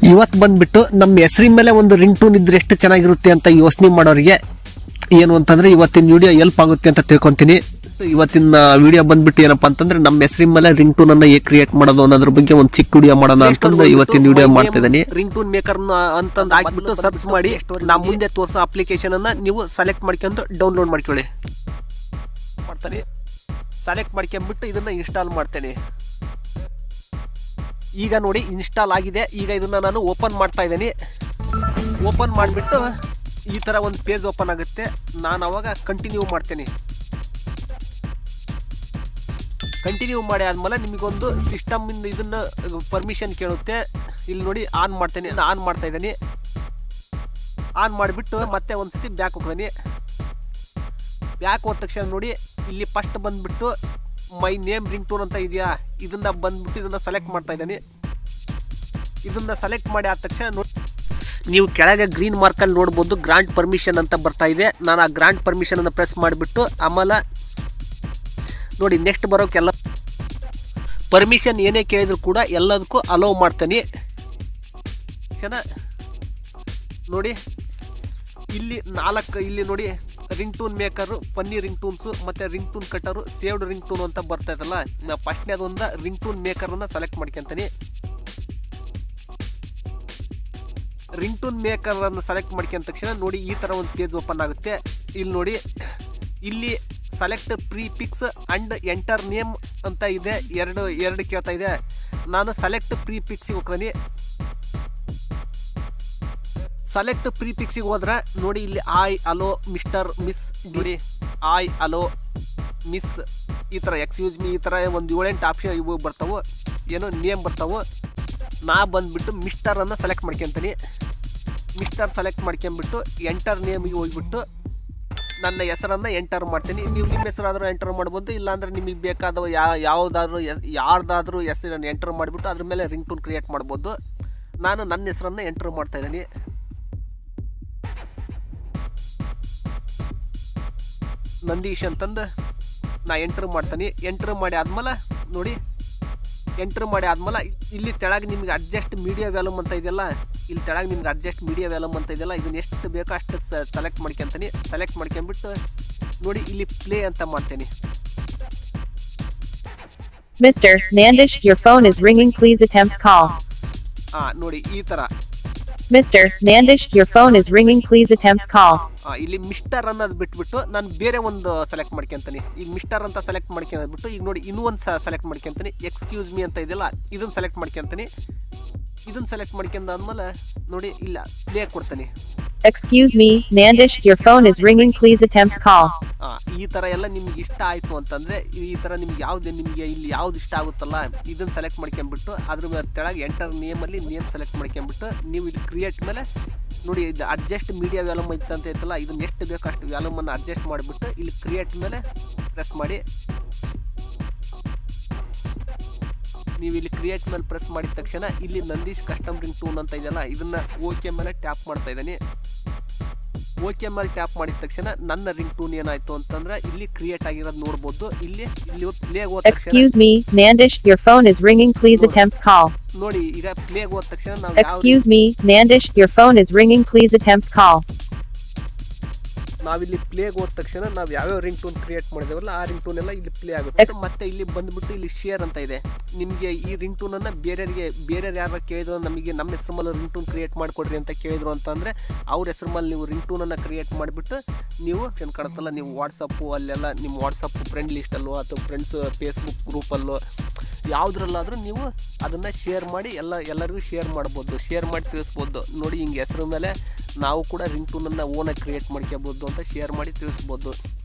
ಇವತ್ತು ಬಂದ್ಬಿಟ್ಟು ನಮ್ಮ ಹೆಸರಿನ ಮೇಲೆ ಒಂದು ರಿಂಗ್ ಟೂನ್ ಇದ್ರೆ ಎಷ್ಟು ಚೆನ್ನಾಗಿರುತ್ತೆ ಅಂತ ಯೋಚನೆ ಮಾಡೋರಿಗೆ ಏನು ಅಂತಂದ್ರೆ ಇವತ್ತಿನ ವಿಡಿಯೋ ಹೆಲ್ಪ್ ಆಗುತ್ತೆ ಅಂತ ತಿಳ್ಕೊಂತೀನಿ. ಇವತ್ತಿನ ವಿಡಿಯೋ ಬಂದ್ಬಿಟ್ಟು ಏನಪ್ಪಾ ಅಂತಂದ್ರೆ ನಮ್ಮ ಹೆಸರಿನ ಮೇಲೆ ರಿಂಗ್ ಟೂನ್ ಅನ್ನ ಹೇಗೆ ಕ್ರಿಯೇಟ್ ಮಾಡೋದು ಅನ್ನೋದ್ರ ಬಗ್ಗೆ ಒಂದು ಚಿಕ್ಕ ವಿಡಿಯೋ ಮಾಡೋಣ ಅಂತಂದ್ರೆ ಇವತ್ತಿನ ವಿಡಿಯೋ ಮಾಡ್ತಾ ಇದ್ದೀನಿ. ರಿಂಗ್ ಟೂನ್ ಮೇಕರ್ ಅಂತಂದು ಹಾಕ್ಬಿಟ್ಟು ಸರ್ಚ್ ಮಾಡಿ ನಾ ಮುಂದೆ ತೋರಿಸೋ ಅಪ್ಲಿಕೇಶನ್ ಅನ್ನ ನೀವು ಸೆಲೆಕ್ಟ್ ಮಾಡ್ಕೊಂಡು ಡೌನ್ಲೋಡ್ ಮಾಡ್ಕೊಳ್ಳಿ. ಮಾಡ್ತಾನೆ ಸೆಲೆಕ್ಟ್ ಮಾಡ್ಕೊಂಡ್ಬಿಟ್ಟು ಇದನ್ನ ಇನ್ಸ್ಟಾಲ್ ಮಾಡ್ತೇನೆ. ಈಗ ನೋಡಿ ಇನ್ಸ್ಟಾಲ್ ಆಗಿದೆ. ಈಗ ಇದನ್ನ ನಾನು ಓಪನ್ ಮಾಡ್ತಾ ಇದ್ದೀನಿ. ಓಪನ್ ಮಾಡಿಬಿಟ್ಟು ಈ ಥರ ಒಂದು ಪೇಜ್ ಓಪನ್ ಆಗುತ್ತೆ. ನಾನು ಅವಾಗ ಕಂಟಿನ್ಯೂ ಮಾಡ್ತೇನೆ. ಕಂಟಿನ್ಯೂ ಮಾಡಿ ಆದಮೇಲೆ ನಿಮಗೊಂದು ಸಿಸ್ಟಮಿಂದ ಇದನ್ನು ಪರ್ಮಿಷನ್ ಕೇಳುತ್ತೆ. ಇಲ್ಲಿ ನೋಡಿ ಆನ್ ಮಾಡ್ತೇನೆ. ಆನ್ ಮಾಡ್ತಾ ಇದ್ದೀನಿ. ಆನ್ ಮಾಡಿಬಿಟ್ಟು ಮತ್ತೆ ಒಂದು ಸತಿ ಬ್ಯಾಕ್ ಹೋಗ್ತೀನಿ. ಬ್ಯಾಕ್ ಹೋದ ತಕ್ಷಣ ನೋಡಿ ಇಲ್ಲಿ ಫಸ್ಟ್ ಬಂದುಬಿಟ್ಟು ಮೈ ನೇಮ್ ರಿಂಗ್ ಟೂನ್ ಅಂತ ಇದೆಯಾ, ಇದನ್ನು ಬಂದ್ಬಿಟ್ಟು ಇದನ್ನು ಸೆಲೆಕ್ಟ್ ಮಾಡ್ತಾ ಇದ್ದೀನಿ. ಇದನ್ನು ಸೆಲೆಕ್ಟ್ ಮಾಡಿ ಆದ ತಕ್ಷಣ ನೋಡಿ ನೀವು ಕೆಳಗೆ ಗ್ರೀನ್ ಮಾರ್ಕಲ್ಲಿ ನೋಡ್ಬೋದು ಗ್ರಾಂಟ್ ಪರ್ಮಿಷನ್ ಅಂತ ಬರ್ತಾ ಇದೆ. ನಾನು ಆ ಗ್ರಾಂಟ್ ಪರ್ಮಿಷನನ್ನು ಪ್ರೆಸ್ ಮಾಡಿಬಿಟ್ಟು ಆಮೇಲೆ ನೋಡಿ ನೆಕ್ಸ್ಟ್ ಬರೋಕ್ಕೆಲ್ಲ ಪರ್ಮಿಷನ್ ಏನೇ ಕೇಳಿದ್ರು ಕೂಡ ಎಲ್ಲದಕ್ಕೂ ಅಲೋ ಮಾಡ್ತೇನೆ. ನೋಡಿ ಇಲ್ಲಿ ಇಲ್ಲಿ ನೋಡಿ ring tone maker, funny ring tones ಮತ್ತು ring tone cutter, saved ring tone ಅಂತ ಬರ್ತಾ ಇದಲ್ಲ. ನಾ ಫಸ್ಟ್ನೇದೊಂದು ರಿಂಗ್ ಟೂನ್ ಮೇಕರನ್ನು ಸೆಲೆಕ್ಟ್ ಮಾಡ್ಕೊತೀನಿ. ರಿಂಗ್ ಟೂನ್ ಮೇಕರನ್ನು ಸೆಲೆಕ್ಟ್ ಮಾಡ್ಕೊಂಡ ತಕ್ಷಣ ನೋಡಿ ಈ ಥರ ಒಂದು ಪೇಜ್ ಓಪನ್ ಆಗುತ್ತೆ. ಇಲ್ಲಿ ನೋಡಿ ಇಲ್ಲಿ select prefix and enter name ಅಂತ ಇದೆ. ಎರಡು ಕೇಳ್ತಾ ಇದೆ. ನಾನು ಸೆಲೆಕ್ಟ್ ಪ್ರೀಫಿಕ್ಸಿಗೆ ಹೋಗ್ತೀನಿ. ಸೆಲೆಕ್ಟ್ ಪ್ರೀಫಿಕ್ಸಿಗೆ ಹೋದ್ರೆ ನೋಡಿ ಇಲ್ಲಿ ಆಯ್ ಅಲೋ ಮಿಸ್ಟರ್ ಮಿಸ್ ನೋಡಿ ಆಯ್ ಅಲೋ ಮಿಸ್ ಈ ಥರ ಎಕ್ಸ್ಕ್ಯೂಸ್ ಮೀ ಈ ಥರ ಒಂದು 7-8 ಆಪ್ಷನ್ ಇವು ಬರ್ತಾವೆ, ಏನೋ ನೇಮ್ ಬರ್ತಾವೆ. ನಾ ಬಂದುಬಿಟ್ಟು ಮಿಸ್ಟರನ್ನು ಸೆಲೆಕ್ಟ್ ಮಾಡ್ಕೊತೀನಿ. ಮಿಸ್ಟರ್ ಸೆಲೆಕ್ಟ್ ಮಾಡ್ಕೊಂಬಿಟ್ಟು ಎಂಟರ್ ನೇಮಿಗೆ ಹೋಗ್ಬಿಟ್ಟು ನನ್ನ ಹೆಸರನ್ನು ಎಂಟರ್ ಮಾಡ್ತೀನಿ. ನೀವು ನಿಮ್ಮ ಹೆಸರಾದರೂ ಎಂಟರ್ ಮಾಡ್ಬೋದು, ಇಲ್ಲಾಂದರೆ ನಿಮಗೆ ಬೇಕಾದ ಯಾರ್ದಾದ್ರೂ ಹೆಸರನ್ನು ಎಂಟರ್ ಮಾಡಿಬಿಟ್ಟು ಅದ್ರ ಮೇಲೆ ರಿಂಗ್ ಟೂನ್ ಕ್ರಿಯೇಟ್ ಮಾಡ್ಬೋದು. ನಾನು ನನ್ನ ಹೆಸರನ್ನು ಎಂಟರ್ ಮಾಡ್ತಾಯಿದ್ದೀನಿ. ನಂದೀಶ್ ಅಂತಂದು ನಾ ಎಂಟ್ರ್ ಮಾಡ್ತೀನಿ. ಎಂಟ್ರ್ ಮಾಡಿ ಆದ್ಮೇಲೆ ನೋಡಿ ಎಂಟ್ರ್ ಮಾಡಿ ಆದ್ಮೇಲೆ ಇಲ್ಲಿ ತೆಳಗೆ ನಿಮ್ಗೆ ಅಡ್ಜಸ್ಟ್ ಮೀಡಿಯಾ ವ್ಯಾಲ್ಯೂಮ್ ಅಂತ ಇದೆಯಲ್ಲ, ಇಲ್ಲಿ ತೆಳಗೆ ನಿಮ್ಗೆ ಅಡ್ಜಸ್ಟ್ ಮೀಡಿಯಾ ವ್ಯಾಲ್ಯೂಮ್ ಅಂತ ಇದೆಯಲ್ಲ, ಇದನ್ನ ಎಷ್ಟು ಬೇಕೋ ಅಷ್ಟು ಸೆಲೆಕ್ಟ್ ಮಾಡ್ಕೊತೀನಿ. ಸೆಲೆಕ್ಟ್ ಮಾಡ್ಕೊಂಬಿಟ್ಟು ನೋಡಿ ಇಲ್ಲಿ ಪ್ಲೇ ಅಂತ ಮಾಡ್ತೀನಿ. Mr. Nandish, your phone is ringing. Please attempt call. ನೋಡಿ ಈ ಥರ Mr. Nandish, your phone is ringing. Please attempt call. ಇಲ್ಲಿ ಮಿಸ್ಟರ್ ಅನ್ನೋದು ಬಿಟ್ಬಿಟ್ಟು ನಾನು ಬೇರೆ ಒಂದು ಸೆಲೆಕ್ಟ್ ಮಾಡ್ಕೊತೀನಿ. ಈಗ ಮಿಸ್ಟರ್ ಅಂತ ಸೆಲೆಕ್ಟ್ ಮಾಡ್ಕೊಂಡ್ಬಿಟ್ಟು ಈಗ ನೋಡಿ ಇನ್ನೂ ಒಂದು ಸೆಲೆಕ್ಟ್ ಮಾಡ್ಕೊತೀನಿ. ಎಕ್ಸ್ಕ್ಯೂಸ್ ಮೀ ಅಂತ ಇದೆಯಲ್ಲ ಇದನ್ನು ಸೆಲೆಕ್ಟ್ ಮಾಡ್ಕೊತೀನಿ. ಇದನ್ನು ಸೆಲೆಕ್ಟ್ ಮಾಡ್ಕೊಂಡಾದ್ಮೇಲೆ ನೋಡಿ ಇಲ್ಲ ಪ್ಲೇ ಕೊಡ್ತೀನಿ. Excuse me, Nandish, your phone is ringing. Please attempt call. ಈ ಥರ ಎಲ್ಲ ನಿಮ್ಗೆ ಇಷ್ಟ ಆಯಿತು ಅಂತಂದರೆ ಈ ಥರ ನಿಮಗೆ ಇಲ್ಲಿ ಯಾವ್ದು ಇಷ್ಟ ಆಗುತ್ತಲ್ಲ ಇದನ್ನು ಸೆಲೆಕ್ಟ್ ಮಾಡ್ಕೊಂಬಿಟ್ಟು ಅದ್ರ ಮೇಲೆ ತೆಳಗೆ ಎಂಟರ್ ನೇಮಲ್ಲಿ ನೇಮ್ ಸೆಲೆಕ್ಟ್ ಮಾಡ್ಕೊಂಬಿಟ್ಟು ನೀವು ಇಲ್ಲಿ ಕ್ರಿಯೇಟ್ ಮೇಲೆ ನೋಡಿ ಇದು ಅಡ್ಜಸ್ಟ್ ಮೀಡಿಯಾ ವ್ಯಾಲ್ಯೂಮ್ ಅಂತ ಐತಲ್ಲ, ಇದನ್ನ ಎಷ್ಟು ಬೇಕೋ ಅಷ್ಟು ವ್ಯಾಲ್ಯೂಮನ್ನು ಅಡ್ಜಸ್ಟ್ ಮಾಡಿಬಿಟ್ಟು ಇಲ್ಲಿ ಕ್ರಿಯೇಟ್ ಮೇಲೆ ಪ್ರೆಸ್ ಮಾಡಿ. ನೀವು ಇಲ್ಲಿ ಕ್ರಿಯೇಟ್ ಮೇಲೆ ಪ್ರೆಸ್ ಮಾಡಿದ ತಕ್ಷಣ ಇಲ್ಲಿ ನಂದೀಶ್ ಕಸ್ಟಮ್ ರಿಂಗ್ ಟೂನ್ ಅಂತ ಇದೆಯಲ್ಲ ಇದನ್ನು ಓಕೆ ಮೇಲೆ ಟ್ಯಾಪ್ ಮಾಡ್ತಾ ಇದ್ದೀನಿ. ಓಕೆ ಮೇಲೆ ಟ್ಯಾಪ್ ಮಾಡಿದ ತಕ್ಷಣ ನನ್ನ ರಿಂಗ್ ಟೂನ್ ಏನಾಯ್ತು ಅಂತಂದ್ರೆ ಇಲ್ಲಿ ಕ್ರಿಯೇಟ್ ಆಗಿರೋದು ನೋಡ್ಬೋದು. ಇಲ್ಲಿ ಪ್ಲೇ ಹೋದ ತಕ್ಷಣ Excuse me, Nandish, your phone is ringing. Please attempt call. ನೋಡಿ ಈಗ ಪ್ಲೇ ಹೋದ ತಕ್ಷಣ ನಾವು Excuse me, Nandish, your phone is ringing. Please attempt call. ನಾವಿಲ್ಲಿ ಪ್ಲೇಗೆ ಹೋದ ತಕ್ಷಣ ನಾವು ಯಾವ್ಯಾವ ರಿಂಗ್ ಟೂನ್ ಕ್ರಿಯೇಟ್ ಮಾಡಿದೇವಲ್ಲ ಆ ರಿಂಗ್ ಟೂನ್ ಎಲ್ಲ ಇಲ್ಲಿ ಪ್ಲೇ ಆಗುತ್ತೆ. ಮತ್ತೆ ಇಲ್ಲಿ ಬಂದ್ಬಿಟ್ಟು ಇಲ್ಲಿ ಶೇರ್ ಅಂತ ಇದೆ. ನಿಮಗೆ ಈ ರಿಂಗ್ ಟೂನನ್ನು ಬೇರೆ ಯಾರು ಕೇಳಿದ್ರು ನಮಗೆ ನಮ್ಮ ಹೆಸರು ಮೇಲೆ ರಿಂಗ್ ಟೂನ್ ಕ್ರಿಯೇಟ್ ಮಾಡಿಕೊಡ್ರಿ ಅಂತ ಕೇಳಿದ್ರು ಅಂತಂದರೆ ಅವ್ರ ಹೆಸರು ಮೇಲೆ ನೀವು ರಿಂಗ್ ಟೂನನ್ನು ಕ್ರಿಯೇಟ್ ಮಾಡಿಬಿಟ್ಟು ನೀವು ಕಾಣುತ್ತಲ್ಲ ನೀವು ವಾಟ್ಸಪ್ಪು ಅಲ್ಲೆಲ್ಲ ನಿಮ್ಮ ವಾಟ್ಸಪ್ ಫ್ರೆಂಡ್ ಲಿಸ್ಟಲ್ಲೋ ಅಥವಾ ಫ್ರೆಂಡ್ಸ್ ಫೇಸ್ಬುಕ್ ಗ್ರೂಪಲ್ಲೋ ಯಾವುದ್ರಲ್ಲಾದರೂ ನೀವು ಅದನ್ನು ಶೇರ್ ಮಾಡಿ ಎಲ್ಲರಿಗೂ ಶೇರ್ ಮಾಡ್ಬೋದು, ಶೇರ್ ಮಾಡಿ ತಿಳಿಸ್ಬೋದು. ನೋಡಿ ಹಿಂಗೆ ಹೆಸರು ಮೇಲೆ ನಾವು ಕೂಡ ರಿಂಗ್ ಟೂನನ್ನು ಓನಾಗಿ ಕ್ರಿಯೇಟ್ ಮಾಡ್ಕೋಬೋದು ಅಂತ ಶೇರ್ ಮಾಡಿ ತಿಳಿಸ್ಬೋದು.